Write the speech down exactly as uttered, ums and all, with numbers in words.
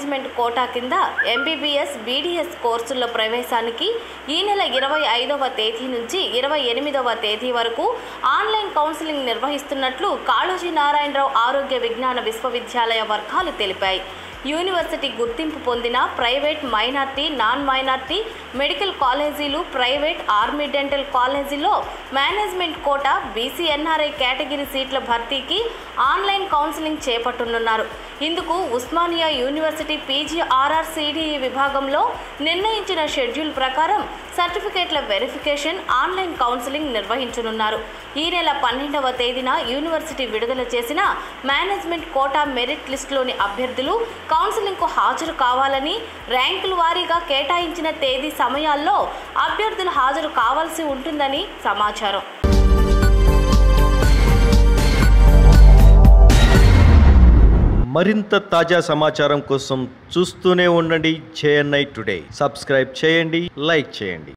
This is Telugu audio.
మేనేజ్మెంట్ కోటా కింద ఎంబీబీఎస్ బీడీఎస్ కోర్సుల్లో ప్రవేశానికి ఈ నెల ఇరవై ఐదవ తేదీ నుంచి ఇరవై ఎనిమిదవ తేదీ వరకు ఆన్లైన్ కౌన్సిలింగ్ నిర్వహిస్తున్నట్లు కాళోజీ నారాయణరావు ఆరోగ్య విజ్ఞాన విశ్వవిద్యాలయ వర్గాలు తెలిపాయి. యూనివర్సిటీ గుర్తింపు పొందిన private, minority, non minority medical కాలేజీలు, ప్రైవేట్ ఆర్మీ డెంటల్ కాలేజీల్లో management quota BC NRI category సీట్ల భర్తీకి ఆన్లైన్ కౌన్సిలింగ్ చేపట్టనున్నారు. ఇందుకు ఉస్మానియా యూనివర్సిటీ పీజీఆర్ఆర్ సిడిఈ విభాగంలో నిర్ణయించిన షెడ్యూల్ ప్రకారం సర్టిఫికేట్ల వెరిఫికేషన్, ఆన్లైన్ కౌన్సిలింగ్ నిర్వహించనున్నారు. ఈ నెల పన్నెండవ తేదీన యూనివర్సిటీ విడుదల చేసిన మేనేజ్మెంట్ కోటా మెరిట్ లిస్టులోని అభ్యర్థులు కౌన్సిలింగ్కు హాజరు కావాలని, ర్యాంకుల వారీగా కేటాయించిన తేదీ సమయాల్లో అభ్యర్థులు హాజరు కావాల్సి ఉంటుందని సమాచారం. మరింత తాజా సమాచారం కోసం చూస్తూనే ఉండండి జేఎన్ఐ టుడే. సబ్స్క్రైబ్ చేయండి, లైక్ చేయండి.